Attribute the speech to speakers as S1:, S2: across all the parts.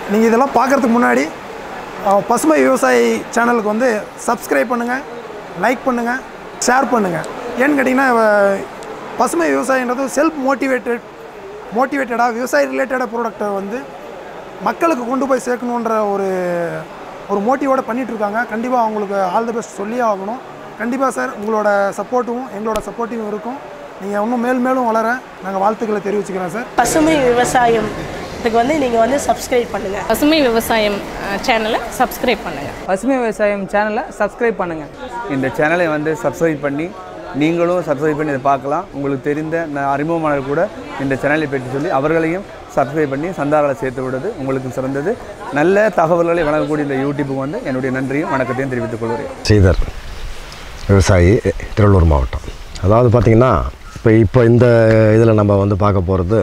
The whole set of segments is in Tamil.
S1: நீங்கள் இதெல்லாம் பார்க்குறதுக்கு முன்னாடி பசுமை விவசாயி சேனலுக்கு வந்து சப்ஸ்கிரைப் பண்ணுங்கள், லைக் பண்ணுங்கள், ஷேர் பண்ணுங்கள். ஏன்னு கேட்டிங்கன்னா பசுமை விவசாயன்றது செல்ஃப் மோட்டிவேட்டடாக விவசாய ரிலேட்டடாக ப்ராடக்டை வந்து மக்களுக்கு கொண்டு போய் சேர்க்கணுன்ற ஒரு மோட்டிவோடு பண்ணிகிட்ருக்காங்க. கண்டிப்பாக அவங்களுக்கு ஆல் தி பெஸ்ட் சொல்லியே ஆகணும். கண்டிப்பாக சார் உங்களோட சப்போர்ட்டும் எங்களோட சப்போர்ட்டும் இருக்கும். நீங்கள் இன்னும் மேலும் வளர நாங்கள் வாழ்த்துக்களை தெரிவிச்சுக்கிறோம் சார்.
S2: பசுமை விவசாயம் இதுக்கு வந்து நீங்கள் வந்து சப்ஸ்கிரைப் பண்ணுங்கள்.
S3: பசுமை விவசாயம் சேனலை சப்ஸ்கிரைப் பண்ணுங்கள்.
S4: பசுமை விவசாயம் சேனலை சப்ஸ்கிரைப் பண்ணுங்கள்.
S5: இந்த சேனலை வந்து சப்ஸ்கிரைப் பண்ணி நீங்களும் சப்ஸ்கிரைப் பண்ணி இதை பார்க்கலாம். உங்களுக்கு தெரிந்த அறிமுகமானவர் கூட இந்த சேனலை பற்றி சொல்லி அவர்களையும் சப்ஸ்கிரைப் பண்ணி சந்தாக்களை சேர்த்து விடுறது உங்களுக்கு சிறந்தது. நல்ல தகவல்களை வழங்கக்கூடிய இந்த யூடியூப்புக்கு வந்து என்னுடைய நன்றியும் வணக்கத்தையும் தெரிவித்துக் கொள்கிறேன்.
S6: ஸ்ரீதர் விவசாயி, திருவள்ளூர் மாவட்டம். அதாவது பார்த்திங்கன்னா இப்போ இந்த இதில் நம்ம வந்து பார்க்க போகிறது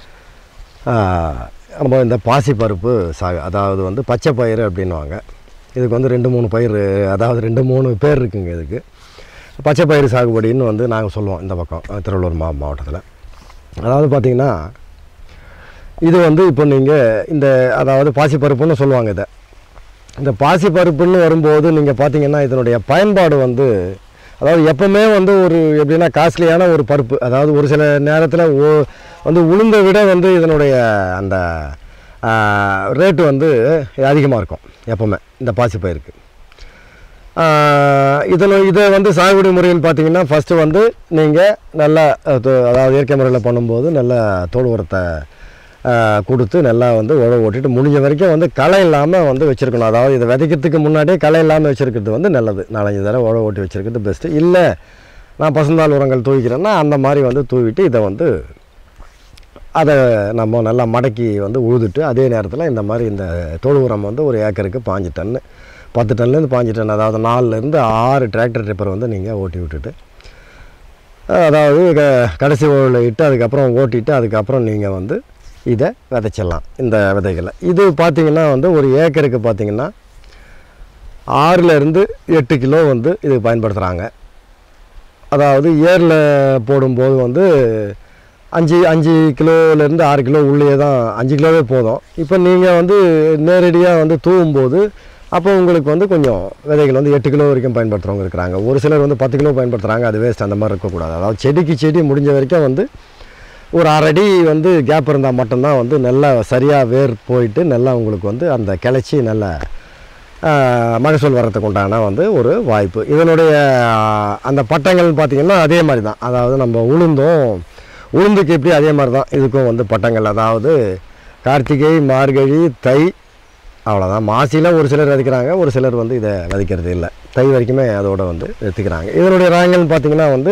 S6: நம்ம இந்த பாசிப்பருப்பு சாகு, அதாவது வந்து பச்சை பயிறு அப்படின்வாங்க. இதுக்கு வந்து 2-3 பயிர், அதாவது 2-3 பேர் இருக்குங்க இதுக்கு. பச்சை பயிறு சாகுபடின்னு வந்து நாங்கள் சொல்லுவோம் இந்த பக்கம் திருவள்ளூர் மாவட்டத்தில். அதாவது பார்த்திங்கன்னா இது வந்து இப்போ நீங்கள் இந்த அதாவது பாசிப்பருப்புன்னு சொல்லுவாங்க. இந்த பாசிப்பருப்புன்னு வரும்போது நீங்கள் பார்த்திங்கன்னா இதனுடைய பயன்பாடு வந்து அதாவது எப்போவுமே வந்து ஒரு எப்படின்னா காஸ்ட்லியான ஒரு பருப்பு. அதாவது ஒரு சில நேரத்தில் வந்து உளுந்தை விட வந்து இதனுடைய அந்த ரேட்டு வந்து அதிகமாக இருக்கும் எப்போவுமே இந்த பாசிப்பயிருக்கு. இதை வந்து சாகுபடி முறையில் பார்த்திங்கன்னா ஃபஸ்ட்டு வந்து நீங்கள் நல்லா அதாவது இயற்கை முறையில் பண்ணும்போது நல்லா தோல் உரத்தை கொடுத்து நல்லா வந்து உழவு ஓட்டிட்டு முடிஞ்ச வரைக்கும் வந்து களை இல்லாமல் வந்து வச்சுருக்கணும். அதாவது இதை விதைக்கிறதுக்கு முன்னாடியே களை இல்லாமல் வச்சுருக்கிறது வந்து நல்லது. 4-5 தடவை உழவு ஓட்டி வச்சுருக்கிறது பெஸ்ட்டு. இல்லை நான் பசுந்தாள் உரங்கள் தூவிக்கிறேன்னா அந்த மாதிரி வந்து தூவிட்டு இதை வந்து அதை நம்ம நல்லா மடக்கி வந்து உழுதுட்டு அதே நேரத்தில் இந்த மாதிரி இந்த தொழு உரம் வந்து ஒரு ஏக்கருக்கு 5 டன்னு 10 டன்லேருந்து 5 டன், அதாவது 4லேருந்து 6 டிராக்டர் டிப்பர் வந்து நீங்கள் ஓட்டி விட்டுட்டு அதாவது கடைசி உழவில் இட்டு அதுக்கப்புறம் ஓட்டிட்டு அதுக்கப்புறம் நீங்கள் வந்து இதை விதைச்சிடலாம் இந்த விதைகளை. இது பார்த்திங்கன்னா வந்து ஒரு ஏக்கருக்கு பார்த்திங்கன்னா 6லேருந்து 8 கிலோ வந்து இது பயன்படுத்துகிறாங்க. அதாவது ஏரில் போடும்போது வந்து 5 கிலோலேருந்து 6 கிலோ உள்ளே தான் 5 கிலோவே போதும். இப்போ நீங்கள் வந்து நேரடியாக வந்து தூவும்போது அப்போ உங்களுக்கு வந்து கொஞ்சம் விதைகள் வந்து 8 கிலோ வரைக்கும் பயன்படுத்துகிறவங்க இருக்கிறாங்க. ஒரு சிலர் வந்து 10 கிலோ பயன்படுத்துகிறாங்க. அது வேஸ்ட், அந்த மாதிரி இருக்கக்கூடாது. அதாவது செடி முடிஞ்ச வரைக்கும் வந்து ஒரு 1/2 அடி வந்து கேப் இருந்தால் மட்டும்தான் வந்து நல்லா சரியாக வேர் போயிட்டு நல்லா உங்களுக்கு வந்து அந்த கிளச்சி நல்ல மகசூல் வர்றதுக்கு உண்டான வந்து ஒரு வாய்ப்பு. இதனுடைய அந்த பட்டங்கள் பார்த்திங்கன்னா அதே மாதிரி தான். அதாவது நம்ம உளுந்துக்கு எப்படி அதே மாதிரி தான் இதுக்கும் வந்து பட்டங்கள். அதாவது கார்த்திகை, மார்கழி, தை, அவ்வளோதான். மாசியில் ஒரு சிலர் விதைக்கிறாங்க, ஒரு சிலர் வந்து இதை விதைக்கிறது இல்லை. தை வரைக்குமே அதோடு வந்து எடுத்துக்கிறாங்க. இதனுடைய ரகங்கள்னு பார்த்திங்கன்னா வந்து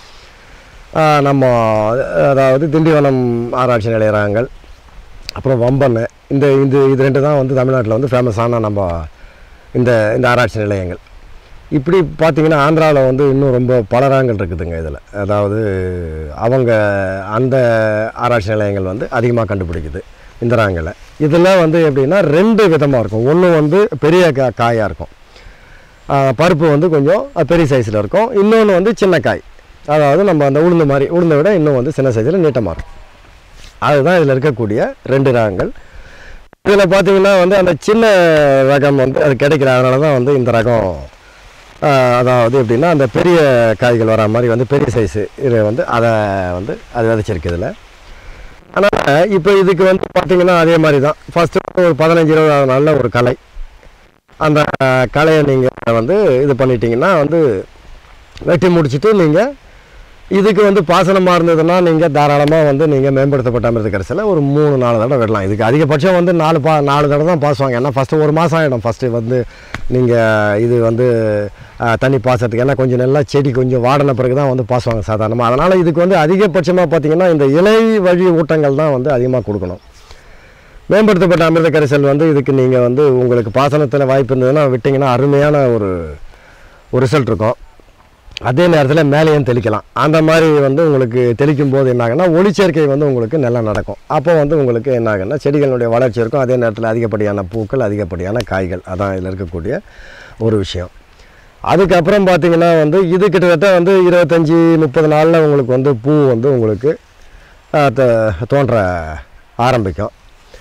S6: நம்ம அதாவது திண்டிவனம் ஆராய்ச்சி நிலைய ரகங்கள், அப்புறம் வம்பன், இது 2 தான் வந்து தமிழ்நாட்டில் வந்து ஃபேமஸான நம்ம இந்த ஆராய்ச்சி நிலையங்கள். இப்படி பார்த்திங்கன்னா ஆந்திராவில் வந்து இன்னும் ரொம்ப பல ரகங்கள் இருக்குதுங்க இதில். அதாவது அவங்க அந்த ஆராய்ச்சி நிலையங்கள் வந்து அதிகமாக கண்டுபிடிக்குது இந்த ரகங்களை. இதில் வந்து எப்படின்னா 2 விதமாக இருக்கும். ஒன்று வந்து பெரிய காயாக இருக்கும், பருப்பு வந்து கொஞ்சம் பெரிய சைஸில் இருக்கும். இன்னொன்று வந்து சின்ன காய், அதாவது நம்ம அந்த உளுந்தை விட இன்னும் வந்து சின்ன சைஸில் நீட்டமாக இருக்கும். அதுதான் இதில் இருக்கக்கூடிய 2 ரகங்கள். இதில் பார்த்திங்கன்னா வந்து அந்த சின்ன ரகம் வந்து அது கிடைக்கிற, அதனால தான் வந்து இந்த ரகம் அதாவது எப்படின்னா அந்த பெரிய காய்கள் வர மாதிரி வந்து பெரிய சைஸு இதை வந்து அது விதைச்சிருக்கு இதில். ஆனால் இப்போ இதுக்கு வந்து பார்த்திங்கன்னா அதே மாதிரி தான். ஃபஸ்ட்டு ஒரு 15-20 நாளில் ஒரு களை, அந்த களையை நீங்கள் வந்து இது பண்ணிட்டீங்கன்னா வந்து வெட்டி முடிச்சுட்டு நீங்கள் இதுக்கு வந்து பாசனமாக இருந்ததுன்னா நீங்கள் தாராளமாக வந்து நீங்கள் மேம்படுத்தப்பட்ட அமிர்த கரைசலில் ஒரு 3-4 தடவை விடலாம். இதுக்கு அதிகபட்சம் வந்து 4 தடவை தான் பாசுவாங்க. ஏன்னா ஃபஸ்ட்டு 1 மாதம் ஆகிடும் ஃபஸ்ட்டு வந்து நீங்கள் இது வந்து தண்ணி பாசறதுக்கு. ஏன்னா கொஞ்சம் நல்லா செடி கொஞ்சம் வாடின பிறகு தான் வந்து பாசுவாங்க சாதாரணமாக. அதனால் இதுக்கு வந்து அதிகபட்சமாக பார்த்திங்கன்னா இந்த இலை வழி ஊட்டங்கள் தான் வந்து அதிகமாக கொடுக்கணும். மேம்படுத்தப்பட்ட அமிர்த கரைசல் வந்து இதுக்கு நீங்கள் வந்து உங்களுக்கு பாசனத்தில் வாய்ப்பு இருந்ததுன்னா விட்டிங்கன்னா அருமையான ஒரு ரிசல்ட் இருக்கும். அதே நேரத்தில் மேலேயும் தெளிக்கலாம். அந்த மாதிரி வந்து உங்களுக்கு தெளிக்கும் போது என்னாகுன்னா ஒளிச்சேர்க்கை வந்து உங்களுக்கு நல்லா நடக்கும். அப்போ வந்து உங்களுக்கு என்னாகுன்னா செடிகளுடைய வளர்ச்சி இருக்கும். அதே நேரத்தில் அதிகப்படியான பூக்கள், அதிகப்படியான காய்கள், அதான் இதில் இருக்கக்கூடிய ஒரு விஷயம். அதுக்கப்புறம் பார்த்திங்கன்னா வந்து இது கிட்டத்தட்ட வந்து 25-30 நாளில் உங்களுக்கு வந்து பூ வந்து உங்களுக்கு தோன்ற ஆரம்பிக்கும்.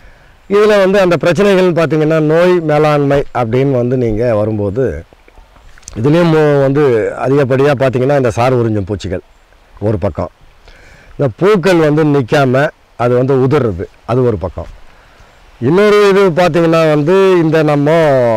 S6: இதில் வந்து அந்த பிரச்சனைகள்னு பார்த்தீங்கன்னா நோய் மேலாண்மை அப்படின்னு வந்து நீங்கள் வரும்போது இதுலேயும் வந்து அதிகப்படியாக பார்த்தீங்கன்னா இந்த சார் உறிஞ்சும் பூச்சிகள் ஒரு பக்கம், இந்த பூக்கள் வந்து நிற்காமல் அது வந்து உதிர்றது அது ஒரு பக்கம். இன்னொரு இது பார்த்திங்கன்னா வந்து இந்த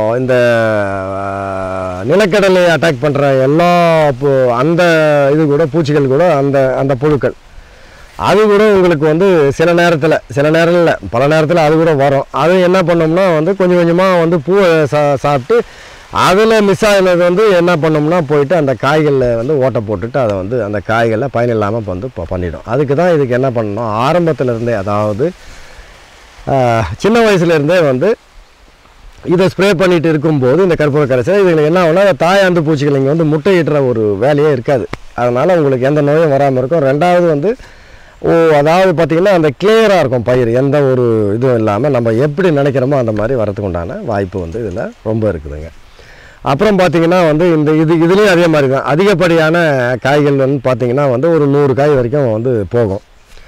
S6: நிலக்கடலை அட்டாக் பண்ணுற எல்லா அந்த இது கூட பூச்சிகள் கூட அந்த புழுக்கள் அது கூட உங்களுக்கு வந்து சில நேரத்தில் இல்லை பல நேரத்தில் அது கூட வரும். அது என்ன பண்ணோம்னா வந்து கொஞ்சம் கொஞ்சமாக வந்து பூவை சாப்பிட்டு அதில் மிஸ் ஆகினது வந்து என்ன பண்ணோம்னா போயிட்டு அந்த காய்களில் வந்து ஓட்டை போட்டுட்டு அதை வந்து அந்த காய்களை பயனில்லாமல் வந்து பண்ணிடும். அதுக்கு தான் இதுக்கு என்ன பண்ணணும், ஆரம்பத்திலேருந்தே அதாவது சின்ன வயசுலேருந்தே வந்து இதை ஸ்ப்ரே பண்ணிகிட்டு இருக்கும்போது இந்த கற்பூர கரைசல் இதில் என்ன ஆகுனா தாயாந்து பூச்சிகள் இங்கே வந்து முட்டையிடுற ஒரு வேலையே இருக்காது. அதனால் உங்களுக்கு எந்த நோயும் வராமல் இருக்கும். ரெண்டாவது வந்து அதாவது பார்த்திங்கன்னா அந்த கிளியராக இருக்கும் பயிர், எந்த ஒரு இதுவும் இல்லாமல் நம்ம எப்படி நினைக்கிறோமோ அந்த மாதிரி வரதுக்கு உண்டான வாய்ப்பு வந்து இதில் ரொம்ப இருக்குதுங்க. அப்புறம் பார்த்திங்கன்னா வந்து இதுலேயும் அதே மாதிரி தான் அதிகப்படியான காய்கள் வந்து பார்த்திங்கன்னா வந்து ஒரு 100 காய் வரைக்கும் வந்து போகும்.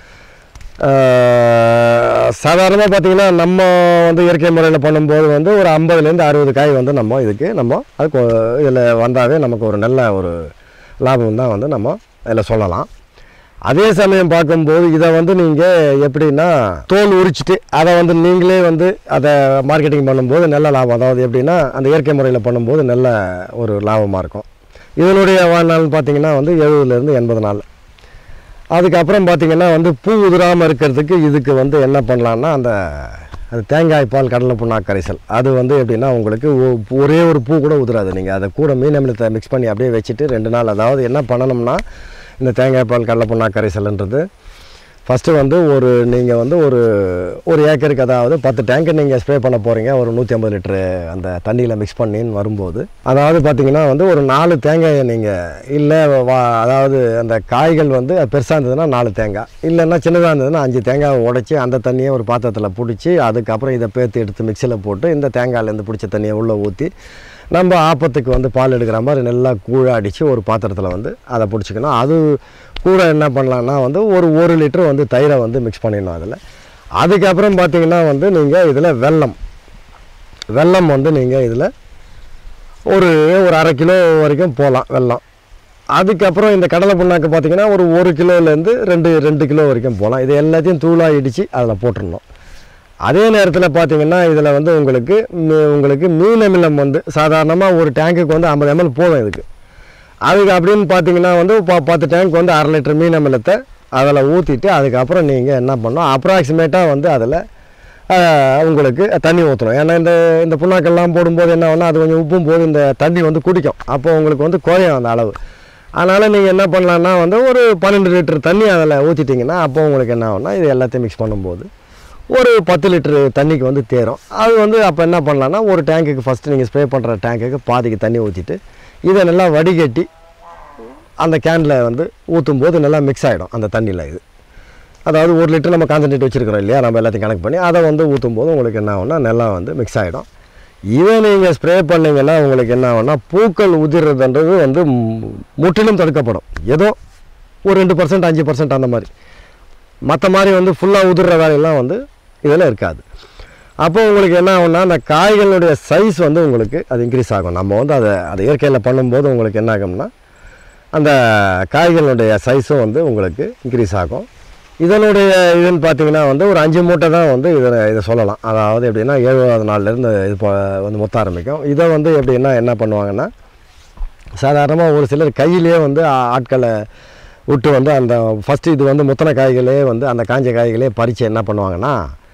S6: சாதாரணமாக பார்த்திங்கன்னா நம்ம வந்து இயற்கை முறையில் பண்ணும்போது வந்து ஒரு 50லேருந்து 60 காய் வந்து அது இதில் வந்தாவே நமக்கு ஒரு நல்ல ஒரு லாபம் தான் வந்து நம்ம இதில் சொல்லலாம். அதே சமயம் பார்க்கும்போது இதை வந்து நீங்கள் எப்படின்னா தோல் உரிச்சிட்டு அதை வந்து நீங்களே வந்து அதை மார்க்கெட்டிங் பண்ணும்போது நல்ல லாபம். அதாவது எப்படின்னா அந்த இயற்கை முறையில் பண்ணும்போது நல்ல ஒரு லாபமாக இருக்கும். இதனுடைய வாழ்நாள்னு பார்த்திங்கன்னா வந்து 70லேருந்து 80 நாள். அதுக்கப்புறம் பார்த்திங்கன்னா வந்து பூ உதிராமல் இருக்கிறதுக்கு இதுக்கு வந்து என்ன பண்ணலான்னா அது தேங்காய் பால் கடலை புண்ணாக்கு கரைசல் அது வந்து எப்படின்னா உங்களுக்கு ஒரே ஒரு பூ கூட உதிராது. நீங்கள் அதை கூட மீன் அமிலத்தை மிக்ஸ் பண்ணி அப்படியே வச்சுட்டு 2 நாள் அதாவது என்ன பண்ணணும்னா இந்த தேங்காய் பால் கடலை புண்ணாக்கு கரைசல்ன்றது ஃபஸ்ட்டு வந்து நீங்கள் வந்து ஒரு ஏக்கருக்கு அதாவது 10 டேங்க்கு நீங்கள் ஸ்ப்ரே பண்ண போகிறீங்க. ஒரு 150 லிட்டரு அந்த தண்ணியில் மிக்ஸ் பண்ணின்னு வரும்போது அதாவது பார்த்திங்கன்னா வந்து ஒரு 4 தேங்காயை நீங்கள் இல்லை அதாவது அந்த காய்கள் வந்து பெருசாக இருந்ததுன்னா 4 தேங்காய், இல்லைன்னா சின்னதாக இருந்ததுன்னா 5 தேங்காயை உடைச்சி அந்த தண்ணியை ஒரு பாத்திரத்தில் பிடிச்சி அதுக்கப்புறம் இதை பேர்த்து எடுத்து மிக்சியில் போட்டு இந்த தேங்காயிலேருந்து பிடிச்ச தண்ணியை உள்ளே ஊற்றி நம்ம ஆப்பத்துக்கு வந்து பால் எடுக்கிற மாதிரி நல்லா கூழாக அடித்து ஒரு பாத்திரத்தில் வந்து அதை பிடிச்சிக்கணும். அது கூட என்ன பண்ணலான்னா வந்து ஒரு 1 லிட்டர் வந்து தயிரை வந்து மிக்ஸ் பண்ணிடணும் அதில். அதுக்கப்புறம் பார்த்திங்கன்னா வந்து நீங்கள் இதில் வெல்லம் வந்து நீங்கள் இதில் ஒரு 1/2 கிலோ வரைக்கும் போகலாம் வெல்லம். அதுக்கப்புறம் இந்த கடலை புண்ணாக்கு பார்த்திங்கன்னா ஒரு 1 கிலோலேருந்து 2 கிலோ வரைக்கும் போகலாம். இது எல்லாத்தையும் தூளாக இடித்து அதில் போட்டுடணும். அதே நேரத்தில் பார்த்திங்கன்னா இதில் வந்து உங்களுக்கு மீன் அமிலம் வந்து சாதாரணமாக ஒரு டேங்க்குக்கு வந்து 50 ml போதும் இதுக்கு. அதுக்கு அப்படின்னு பார்த்திங்கன்னா வந்து 10 டேங்க் வந்து 1/2 லிட்டர் மீன் அமிலத்தை அதில் ஊற்றிட்டு அதுக்கப்புறம் நீங்கள் என்ன பண்ணணும் அப்ராக்சிமேட்டாக வந்து அதில் உங்களுக்கு தண்ணி ஊற்றணும். ஏன்னா இந்த புண்ணாக்கெல்லாம் போடும்போது என்ன ஆகுனா அது கொஞ்சம் உப்பும் போது இந்த தண்ணி வந்து குடிக்கும். அப்போ உங்களுக்கு வந்து குறையும் அந்த அளவு. அதனால் நீங்கள் என்ன பண்ணலான்னா வந்து ஒரு 12 லிட்டர் தண்ணி அதில் ஊற்றிட்டிங்கன்னா அப்போ உங்களுக்கு என்ன ஆகுனா இது எல்லாத்தையும் மிக்ஸ் பண்ணும்போது ஒரு 10 லிட்டரு தண்ணிக்கு வந்து தேரும். அது வந்து அப்போ என்ன பண்ணலான்னா ஒரு டேங்க்குக்கு ஃபஸ்ட்டு நீங்கள் ஸ்ப்ரே பண்ணுற டேங்க்குக்கு பாதிக்கு தண்ணி ஊற்றிட்டு இதை நல்லா வடிகட்டி அந்த கேனில் வந்து ஊற்றும்போது நல்லா மிக்ஸ் ஆகிடும் அந்த தண்ணியில். இது அதாவது 1 லிட்டர் நம்ம கான்சன்ட்ரேட் வச்சுருக்கிறோம் இல்லையா, நம்ம எல்லாத்தையும் கனெக்ட் பண்ணி அதை வந்து ஊற்றும்போது உங்களுக்கு என்ன ஆகும்னா நல்லா வந்து மிக்ஸ் ஆகிடும். இதை நீங்கள் ஸ்ப்ரே பண்ணிங்கன்னா உங்களுக்கு என்ன ஆகும்னா பூக்கள் உதிர்றதுன்றது வந்து முற்றிலும் தடுக்கப்படும். ஏதோ ஒரு 2% 5% அந்த மாதிரி, மற்ற மாதிரி வந்து ஃபுல்லாக உதிர்ற வேலையெல்லாம் வந்து இதில் இருக்காது. அப்போ உங்களுக்கு என்ன ஆகும்னா அந்த காய்களுடைய சைஸ் வந்து உங்களுக்கு அது இன்க்ரீஸ் ஆகும். நம்ம வந்து அதை இயற்கையில் பண்ணும்போது உங்களுக்கு என்ன ஆகும்னா அந்த காய்களுடைய சைஸும் வந்து உங்களுக்கு இன்க்ரீஸ் ஆகும். இதனுடைய இதுன்னு பார்த்தீங்கன்னா வந்து ஒரு 5 மூட்டை தான் வந்து இதை சொல்லலாம். அதாவது எப்படின்னா 7வது நாள்லேருந்து இது வந்து மொத்த ஆரம்பிக்கும். இதை வந்து எப்படின்னா என்ன பண்ணுவாங்கன்னா சாதாரணமாக ஒரு சிலர் கையிலே வந்து ஆட்களை விட்டு வந்து அந்த ஃபஸ்ட்டு இது வந்து முத்தின காய்களே வந்து அந்த காஞ்ச காய்களே பறித்து என்ன பண்ணுவாங்கன்னா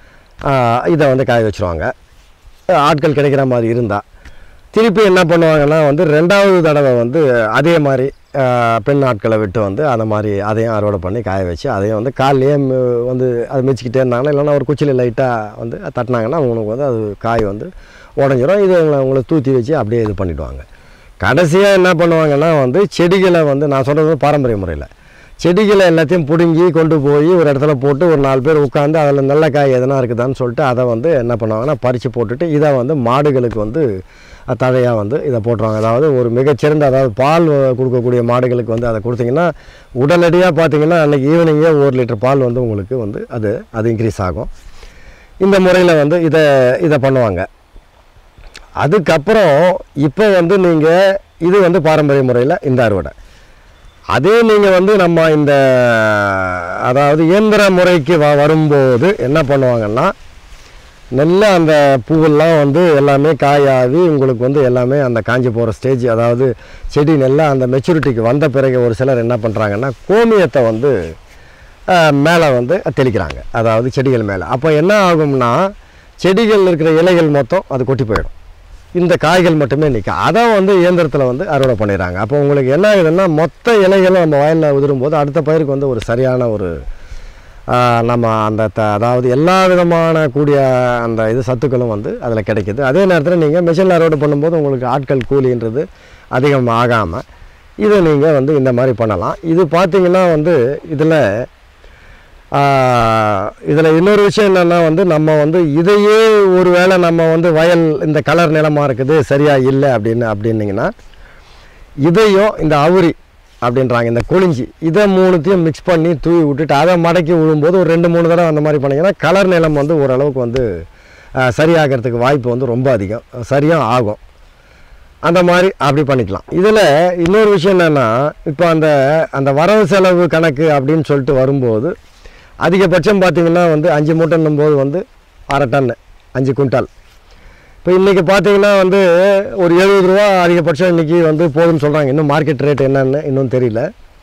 S6: இதை வந்து காய வச்சுருவாங்க. ஆட்கள் கிடைக்கிற மாதிரி இருந்தால் திருப்பி என்ன பண்ணுவாங்கன்னா வந்து 2வது தடவை வந்து அதே மாதிரி பெண் ஆட்களை விட்டு வந்து அந்த மாதிரி அதையும் அறுவடை பண்ணி காய வச்சு அதையும் வந்து காலையே வந்து அது மிச்சிக்கிட்டே இருந்தாங்கன்னா இல்லைன்னா ஒரு குச்சியில் லைட்டாக வந்து தட்டினாங்கன்னா அவங்களுக்கு வந்து அது காய் வந்து உடஞ்சிரும். இது உங்களை தூத்தி வச்சு அப்படியே இது பண்ணிவிடுவாங்க. கடைசியாக என்ன பண்ணுவாங்கன்னா வந்து செடிகளை வந்து நான் சொல்கிறது பாரம்பரிய முறையில் செடிகளை எல்லாத்தையும் பிடுங்கி கொண்டு போய் ஒரு இடத்துல போட்டு ஒரு 4 பேர் உட்காந்து அதில் நல்ல காய் எதனா இருக்குதான்னு சொல்லிட்டு அதை வந்து என்ன பண்ணுவாங்கன்னா பறித்து போட்டுட்டு இதை வந்து மாடுகளுக்கு வந்து தழையாக வந்து இதை போட்டுருவாங்க. அதாவது ஒரு மிகச்சிறந்த அதாவது பால் கொடுக்கக்கூடிய மாடுகளுக்கு வந்து அதை கொடுத்திங்கன்னா உடனடியாக பார்த்திங்கன்னா அன்றைக்கி ஈவினிங்கே 1 லிட்டர் பால் வந்து உங்களுக்கு வந்து அது இன்க்ரீஸ் ஆகும். இந்த முறையில் வந்து இதை பண்ணுவாங்க. அதுக்கப்புறம் இப்போ வந்து நீங்கள் இது வந்து பாரம்பரிய முறையில் இந்த அறுவடை. அதே நீங்கள் வந்து நம்ம இந்த அதாவது இயந்திர முறைக்கு வரும்போது என்ன பண்ணுவாங்கன்னா, நல்லா அந்த பூவெல்லாம் வந்து எல்லாமே காயாகி உங்களுக்கு வந்து எல்லாமே அந்த காஞ்சி போகிற ஸ்டேஜ், அதாவது செடி நல்லா அந்த மெச்சூரிட்டிக்கு வந்த பிறகு ஒரு சிலர் என்ன பண்ணுறாங்கன்னா கோமியத்தை வந்து மேலே வந்து தெளிக்கிறாங்க, அதாவது செடிகள் மேலே. அப்போ என்ன ஆகும்னா செடிகள் இருக்கிற இலைகள் மொத்தம் அது கொட்டி போயிடும், இந்த காய்கள் மட்டுமே நிற்கும். அதை வந்து இயந்திரத்தில் வந்து அறுவடை பண்ணிடுறாங்க. அப்போ உங்களுக்கு என்ன ஆகுதுன்னா மொத்த இலைகளும் நம்ம வயலில் உதிரும்போது அடுத்த பயிருக்கு வந்து ஒரு சரியான ஒரு நம்ம அந்த அதாவது எல்லா விதமான கூடிய அந்த இது சத்துக்களும் வந்து அதில் கிடைக்கிது. அதே நேரத்தில் நீங்கள் மிஷினில் அறுவடை பண்ணும்போது உங்களுக்கு ஆட்கள் கூலின்றது அதிகம் ஆகாமல் இதை நீங்கள் வந்து இந்த மாதிரி பண்ணலாம். இது பார்த்திங்கன்னா வந்து இதில் இன்னொரு விஷயம் என்னென்னா வந்து நம்ம வந்து இதையே ஒரு வேளை நம்ம வந்து வயல் இந்த கலர் நிலமாக இருக்குது சரியாக இல்லை அப்படின்னிங்கன்னா இதையும் இந்த அவுரி அப்படின்றாங்க, இந்த கொளிஞ்சி, இதை மூணுத்தையும் மிக்ஸ் பண்ணி தூவி விட்டுட்டு அதை மடக்கி விழும்போது ஒரு 2-3 தடவை அந்த மாதிரி பண்ணிங்கன்னா கலர் நிலம் வந்து ஓரளவுக்கு வந்து சரியாகிறதுக்கு வாய்ப்பு வந்து ரொம்ப அதிகம், சரியாக ஆகும். அந்த மாதிரி அப்படி பண்ணிக்கலாம். இதில் இன்னொரு விஷயம் என்னென்னா, இப்போ அந்த வரவு செலவு கணக்கு அப்படின்னு சொல்லிட்டு வரும்போது அதிகபட்சம் பார்த்திங்கன்னா வந்து 5 மூட்டைன்னும் போது வந்து 1/2 டன்னு 5 குவிண்டால். இப்போ இன்றைக்கி பார்த்திங்கன்னா வந்து ஒரு 70 ரூபா அதிகபட்சம் இன்றைக்கி வந்து போதும்னு சொல்கிறாங்க. இன்னும் மார்க்கெட் ரேட் என்னன்னு இன்னும் தெரியல.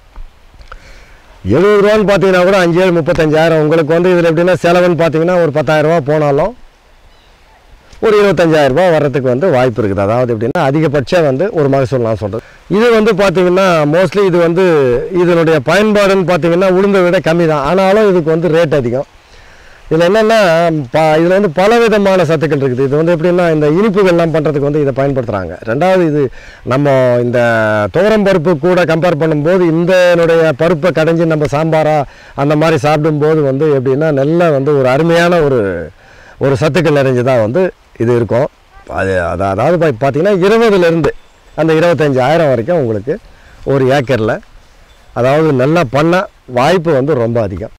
S6: 70 ரூபான்னு பார்த்தீங்கன்னா கூட 5-7 35,000. உங்களுக்கு வந்து இதில் எப்படின்னா செலவுன்னு பார்த்தீங்கன்னா ஒரு 10,000 ரூபா போனாலும் ஒரு 25,000 ரூபா வர்றதுக்கு வந்து வாய்ப்பு இருக்குது. அதாவது எப்படின்னா அதிகபட்சம் வந்து ஒரு மகசூல் நான் சொல்கிறது. இது வந்து பார்த்திங்கன்னா மோஸ்ட்லி இது வந்து இதனுடைய பயன்பாடுன்னு பார்த்திங்கன்னா உளுந்தை விட கம்மி தான், ஆனாலும் இதுக்கு வந்து ரேட் அதிகம். இதில் என்னென்னா இதில் வந்து பல விதமான சத்துக்கள் இருக்குது. இது வந்து எப்படின்னா இந்த இனிப்புகள்லாம் பண்ணுறதுக்கு வந்து இதை பயன்படுத்துகிறாங்க. ரெண்டாவது இது நம்ம இந்த துவரம் பருப்பு கூட கம்பேர் பண்ணும்போது இதனுடைய பருப்பை கடைஞ்சி நம்ம சாம்பாராக அந்த மாதிரி சாப்பிடும்போது வந்து எப்படின்னா நல்லா வந்து ஒரு அருமையான ஒரு சத்துக்கள் நிறைஞ்சதாக வந்து இது இருக்கும். அதாவது பார்த்திங்கன்னா 20,000 அந்த 25,000 வரைக்கும் உங்களுக்கு ஒரு ஏக்கரில் அதாவது நல்லா பண்ண வாய்ப்பு வந்து ரொம்ப அதிகம்.